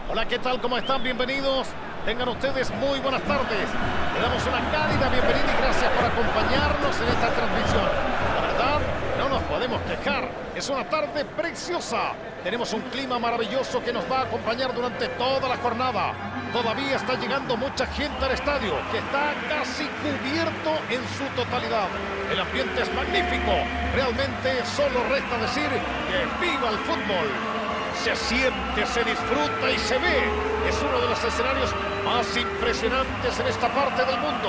Hola, ¿qué tal? ¿Cómo están? Bienvenidos. Tengan ustedes muy buenas tardes. Le damos una cálida bienvenida y gracias por acompañarnos en esta transmisión. La verdad, no nos podemos quejar. Es una tarde preciosa. Tenemos un clima maravilloso que nos va a acompañar durante toda la jornada. Todavía está llegando mucha gente al estadio, que está casi cubierto en su totalidad. El ambiente es magnífico. Realmente solo resta decir que viva el fútbol. Se siente, se disfruta y se ve. Es uno de los escenarios más impresionantes en esta parte del mundo.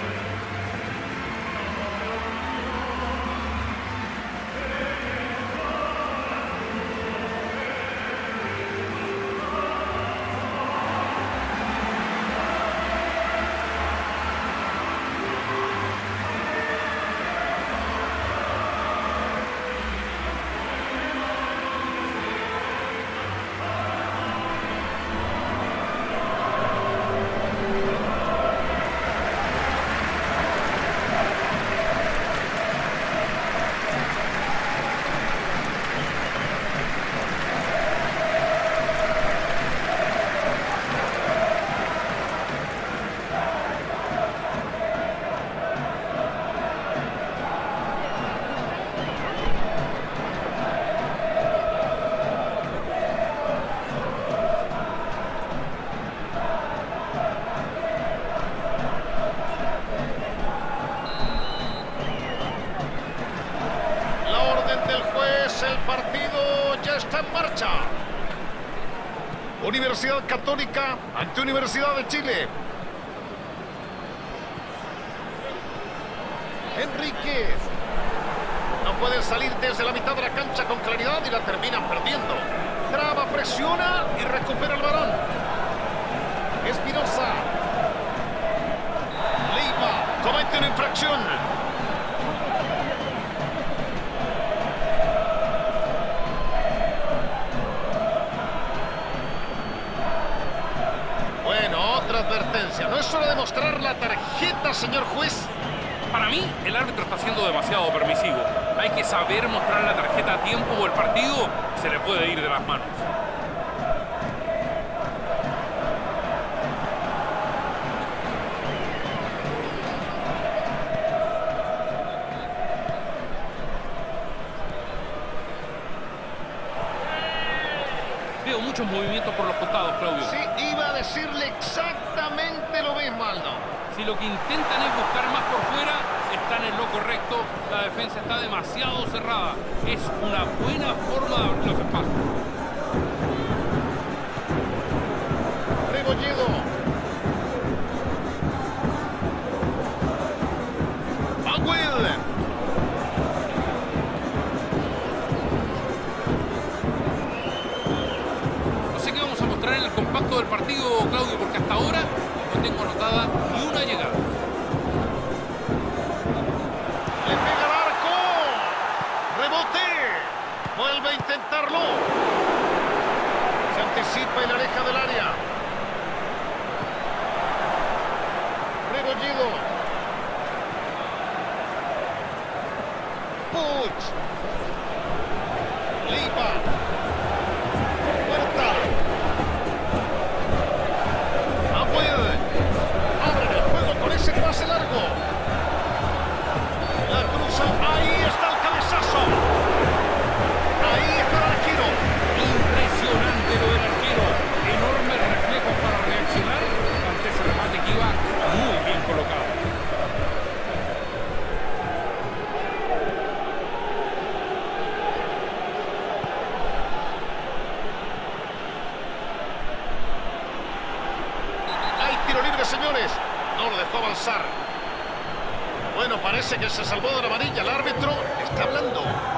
El partido ya está en marcha. Universidad Católica ante Universidad de Chile. Enríquez. No pueden salir desde la mitad de la cancha con claridad y la terminan perdiendo. Traba, presiona y recupera el balón. Espinosa. Leiva comete una infracción. Advertencia. ¿No es hora de mostrar la tarjeta, señor juez? Para mí, el árbitro está siendo demasiado permisivo. Hay que saber mostrar la tarjeta a tiempo o el partido se le puede ir de las manos. Veo muchos movimientos por los costados, Claudio. Sí, iba a decirle exactamente lo mismo, Aldo. Si lo que intentan es buscar más por fuera, están en lo correcto. La defensa está demasiado cerrada. Es una buena forma de abrir los espacios. Rebolledo. Bagwell. En el compacto del partido, Claudio, porque hasta ahora no tengo anotada ni una llegada. Le pega al arco. Rebote. Vuelve a intentarlo. Se anticipa y la aleja del área. Rebolledo. Puig. Leiva. Ese pase largo. La cruza. Ahí está el cabezazo. Ahí está el arquero. Impresionante lo del arquero. Enormes reflejos para reaccionar ante ese remate que iba muy bien colocado. Hay tiro libre, señores. No lo dejó avanzar. Bueno, parece que se salvó de la amarilla. El árbitro está hablando.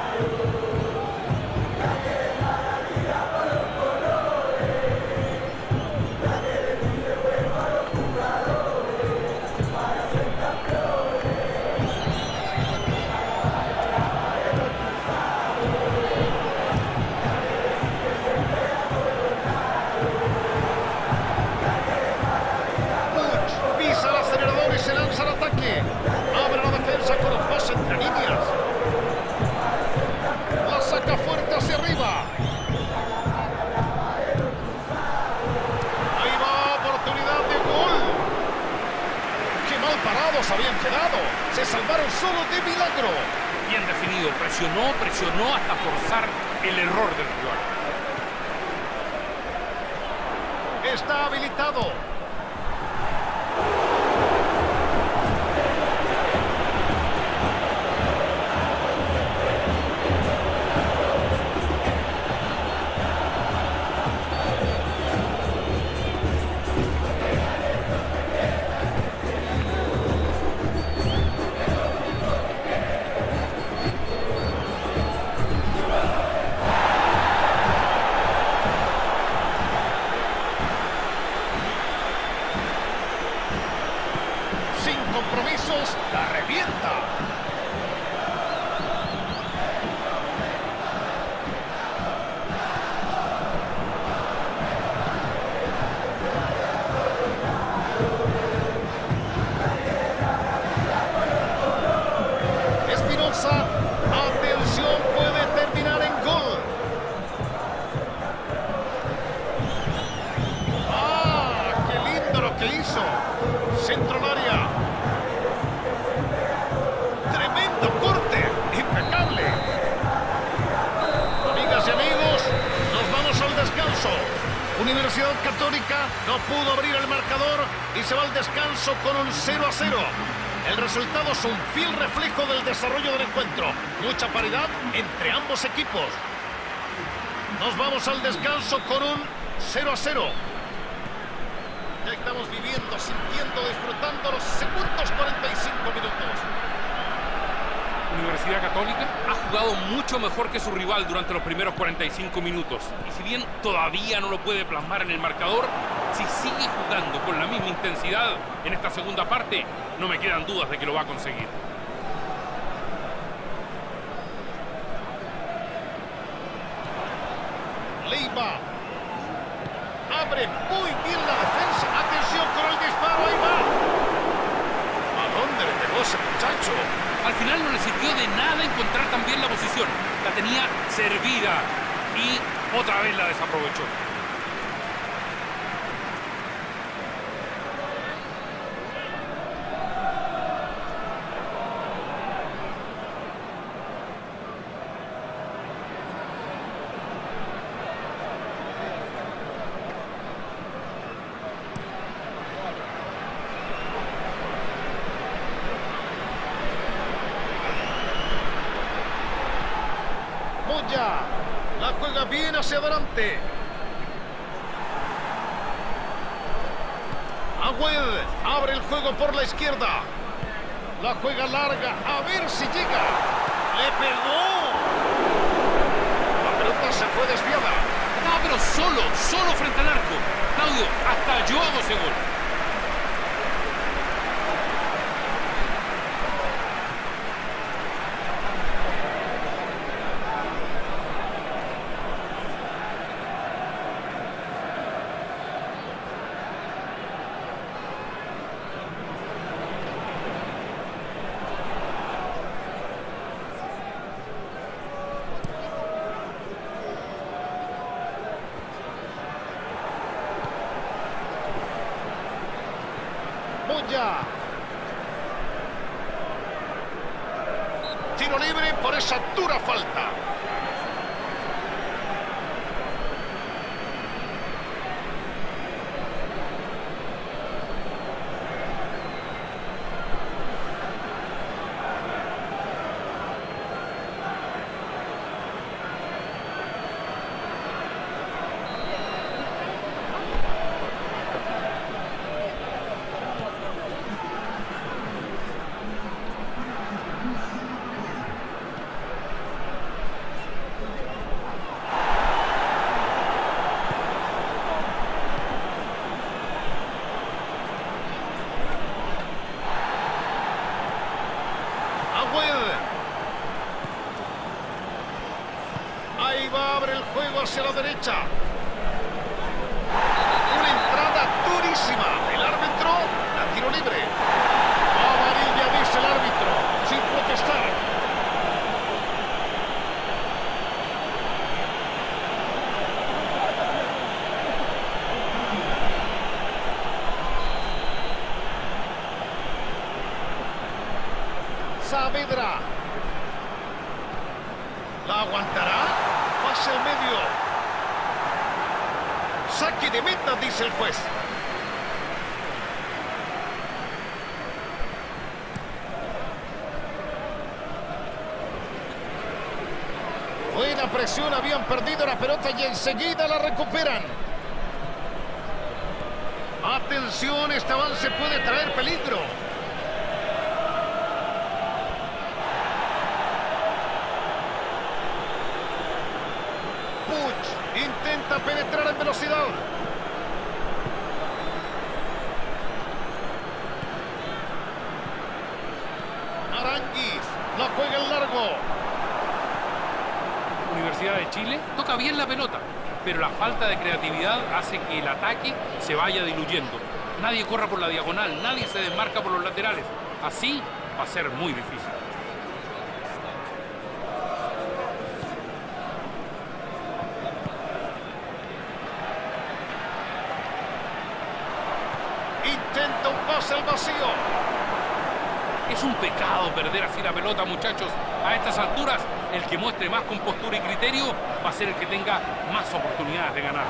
Pisa el acelerador y se lanza al ataque. Abre la defensa con los pases entre líneas. segundos habían quedado. Se salvaron solo de milagro. Bien definido. Presionó hasta forzar el error del rival. Está habilitado. Compromisos, la revienta. Espinosa, atención, puede terminar en gol. ¡Ah! ¡Qué lindo lo que hizo! Centro al área. Tremendo corte. Impecable. Amigas y amigos, nos vamos al descanso. Universidad Católica no pudo abrir el marcador y se va al descanso con un 0-0. El resultado es un fiel reflejo del desarrollo del encuentro. Mucha paridad entre ambos equipos. Nos vamos al descanso con un 0-0. Ya estamos viviendo, sintiendo, disfrutando los segundos 45 minutos. Universidad Católica ha jugado mucho mejor que su rival durante los primeros 45 minutos. Y si bien todavía no lo puede plasmar en el marcador, si sigue jugando con la misma intensidad en esta segunda parte, no me quedan dudas de que lo va a conseguir. Leiva. Abre muy bien la defensa. Atención con el disparo, ahí va. ¿A dónde le pegó ese muchacho? Al final no le sirvió de nada encontrar tan bien la posición. La tenía servida y otra vez la desaprovechó. La juega bien hacia adelante. Agüed abre el juego por la izquierda. La juega larga. A ver si llega. ¡Le pegó! La pelota se fue desviada. No, pero solo frente al arco. Claudio, hasta yo hago ese gol. Tiro libre por esa dura falta. Ahí va, abre el juego hacia la derecha. Una entrada durísima. El árbitro la tiro libre. Amarilla, dice el árbitro, sin protestar. Saavedra. ¿La aguantará? Pasa el medio. Saque de meta, dice el juez. Buena presión, habían perdido la pelota y enseguida la recuperan. Atención, este avance puede traer peligro. Puig intenta penetrar en velocidad. Aranguis la juega en largo. Universidad de Chile toca bien la pelota, pero la falta de creatividad hace que el ataque se vaya diluyendo. Nadie corra por la diagonal, nadie se desmarca por los laterales. Así va a ser muy difícil. Intenta un pase al vacío. Es un pecado perder así la pelota, muchachos. A estas alturas, el que muestre más compostura y criterio va a ser el que tenga más oportunidades de ganar.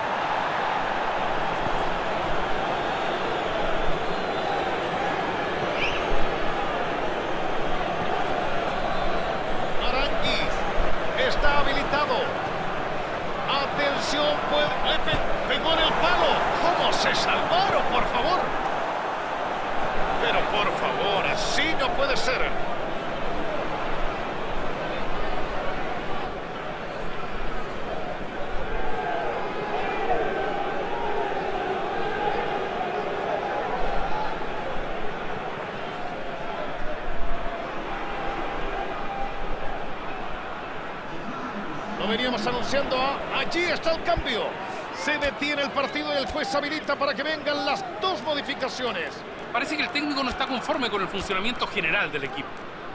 Aranguis está habilitado. Atención, le pegó en el palo. ¿Cómo se salvaron, por favor? Pero por favor, así no puede ser. Lo veníamos anunciando. Allí está el cambio. Se detiene el partido y el juez habilita para que vengan las dos modificaciones. Parece que el técnico no está conforme con el funcionamiento general del equipo.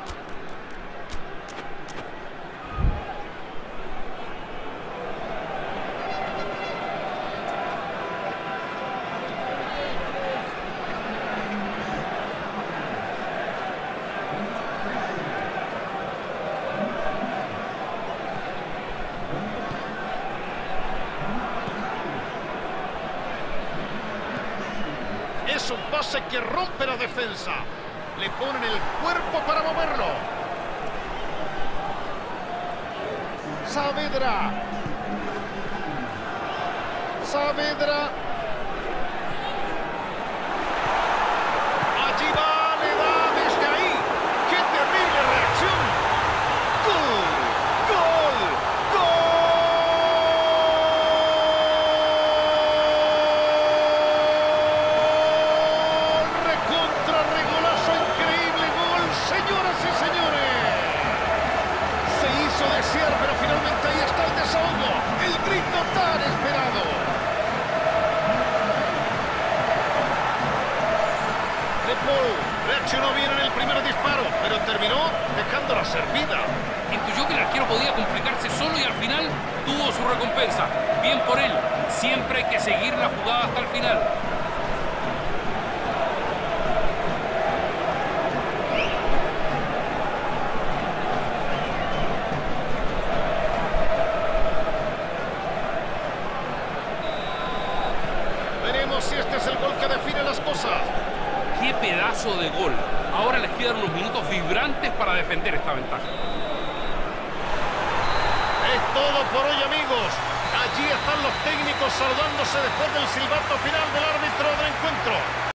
Es un pase que rompe la defensa. Le ponen el cuerpo para moverlo. Saavedra. Saavedra. Allí va, le da desde ahí. ¡Qué terrible reacción! ¡Gol! ¡Gol! ¡Gol! Pero finalmente ahí está el desahogo, el grito tan esperado. De Paul reaccionó bien en el primer disparo, pero terminó dejándola servida. Intuyó que el arquero podía complicarse solo y al final tuvo su recompensa. Bien por él, siempre hay que seguir la jugada hasta el final. Si este es el gol que define las cosas. ¡Qué pedazo de gol! Ahora les quedan unos minutos vibrantes para defender esta ventaja. Es todo por hoy, amigos. Allí están los técnicos saludándose después del silbato final del árbitro del encuentro.